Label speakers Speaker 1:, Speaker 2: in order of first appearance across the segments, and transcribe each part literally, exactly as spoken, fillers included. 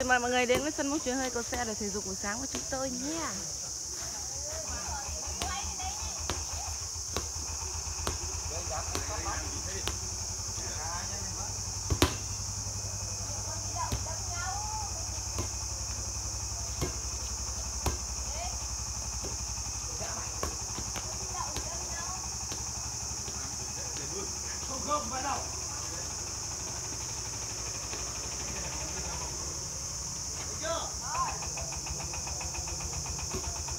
Speaker 1: Mời mọi người đến với sân bóng chuyền hơi cầu xe để thể dục buổi sáng của chúng tôi nhé.
Speaker 2: Không không phải đâu. Được chưa?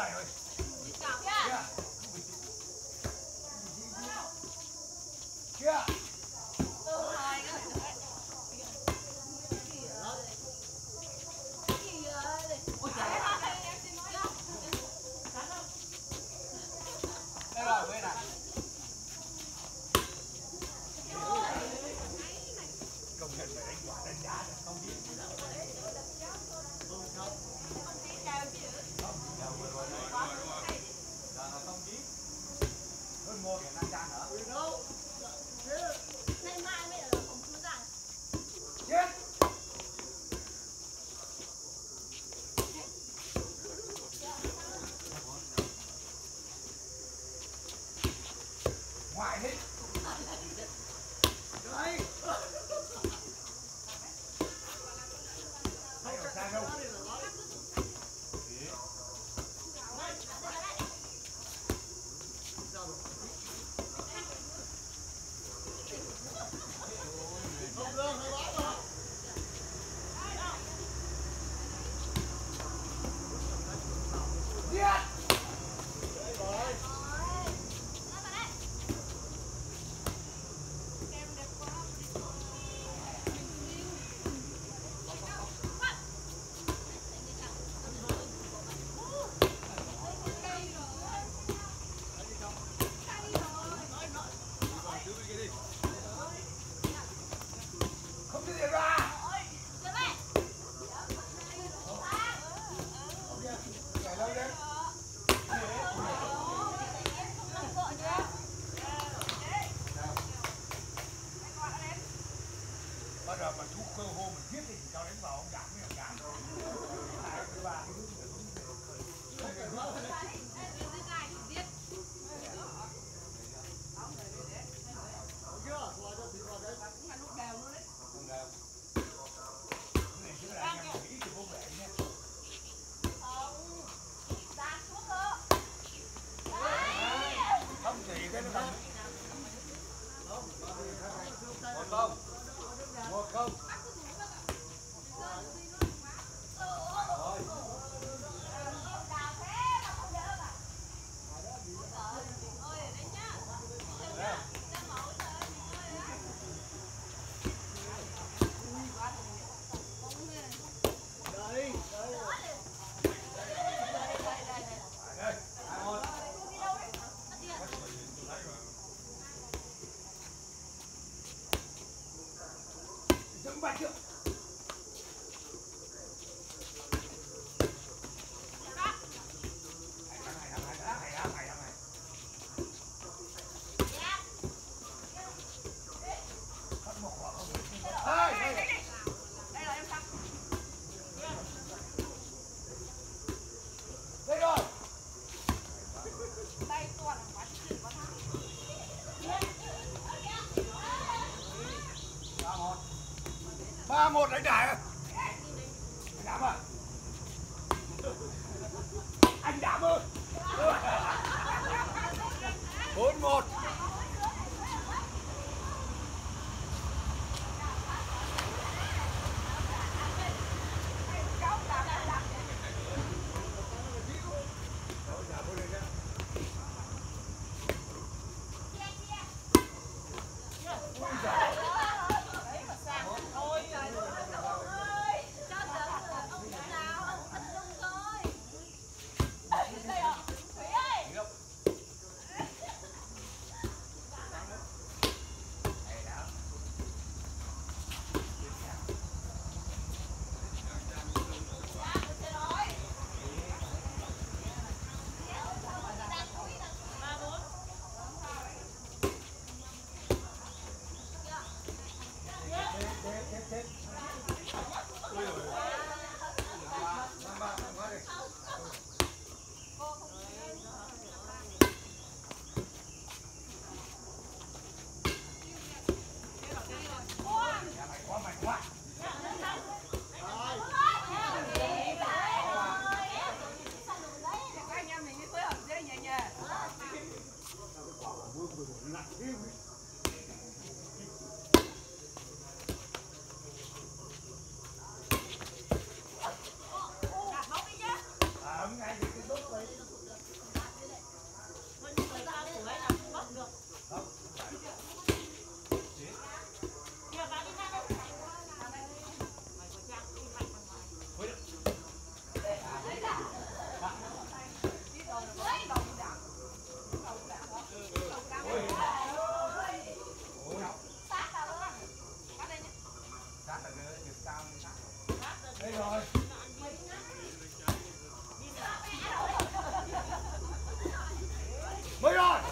Speaker 2: trời ơi. Kia. Đây rồi, bên này. Công nhận phải đánh quả đánh đá được không biết. Hơn một năm trăm nữa.
Speaker 3: Nay mai mới ở phòng chú giải.
Speaker 2: Chết. Ngoài hết. Đấy. Hay ở xa đâu. Không cái gì ra. Nhảy lên đấy. Bắt đầu mà chú cơ hô mình giết thì cho đánh vào ông giảm mới ông giảm rồi. Hai cái ba cái đúng không? Một không? Dừng bạch chưa? Đây rồi.
Speaker 1: Đây toàn là quá chữ quá thang.
Speaker 2: Ba một đánh đại à? Anh Đảm à? Anh Đảm ơi. Bốn một. rồi. Mấy rồi.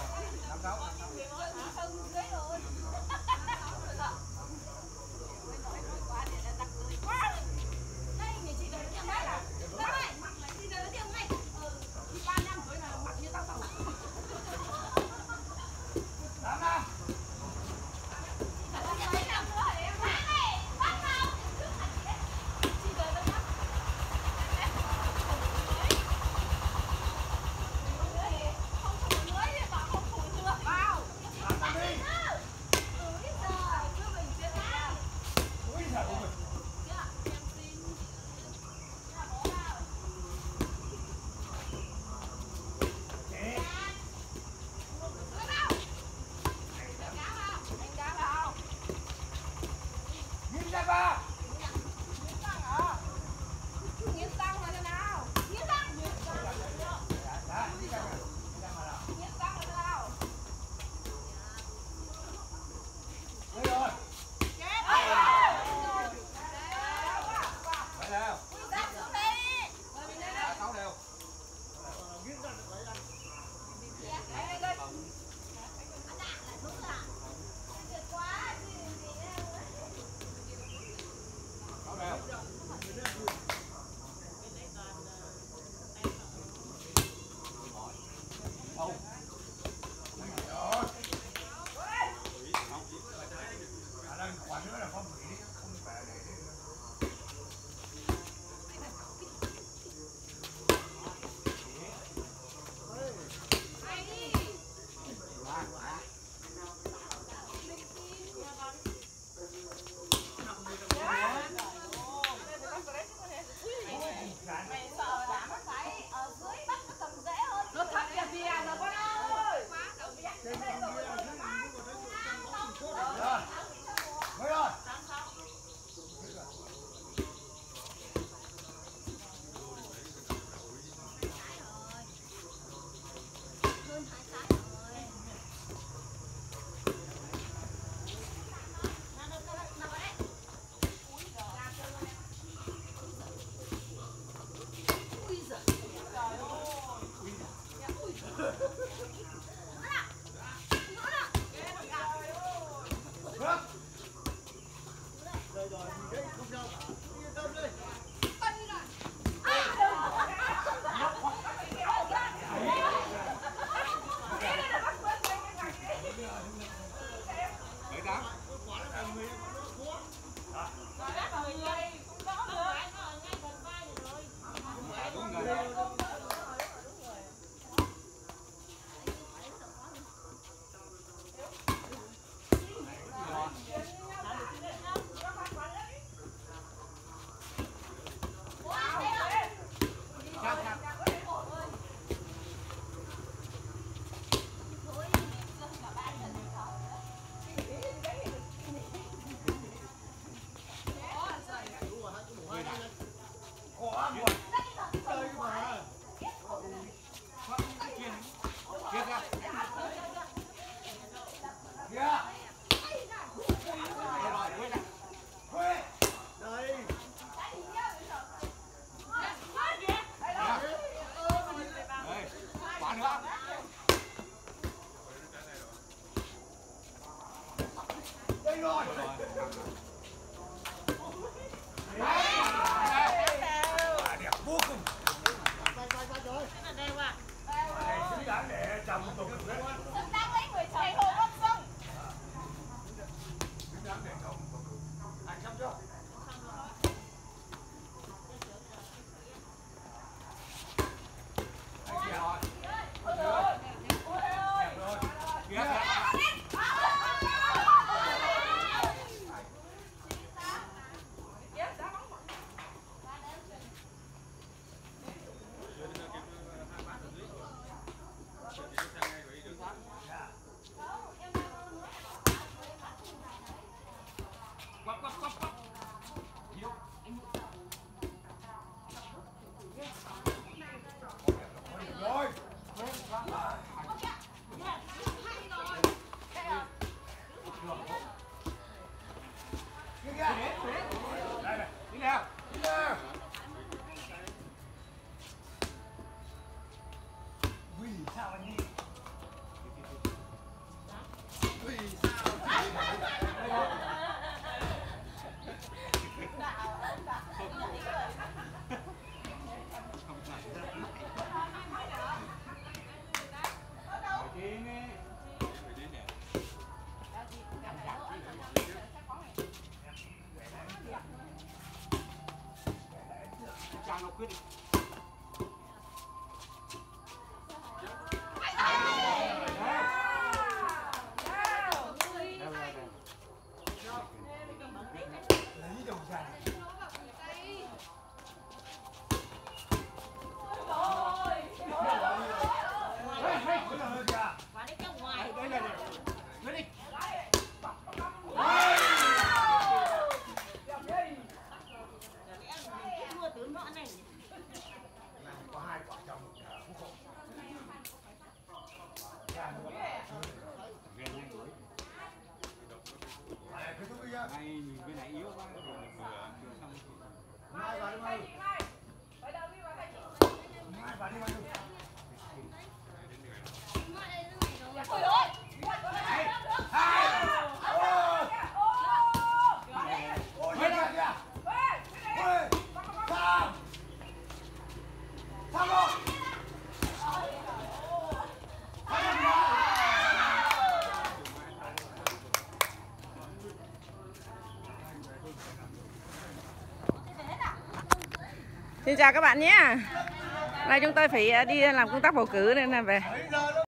Speaker 2: Hoàng nó quyết định. Lấy đầu ra.
Speaker 3: Quả đấy trong ngoài.
Speaker 2: Đây này này. Lấy đi.
Speaker 3: Mua tướng nọ này.
Speaker 2: Có hai quả trong một khúc khổ. Ghen nhanh đuổi. Này, cái thú kia. Này, nhìn bên này yếu quá. Vừa, vừa xong. Mai vào đi mai. Mai vào đi mai.
Speaker 3: Ôi ôi.
Speaker 2: Ôi, kìa kìa. Ôi, sao? Sao rồi?
Speaker 1: Xin chào các bạn nhé. Nay chúng tôi phải đi làm công tác bầu cử nên là về.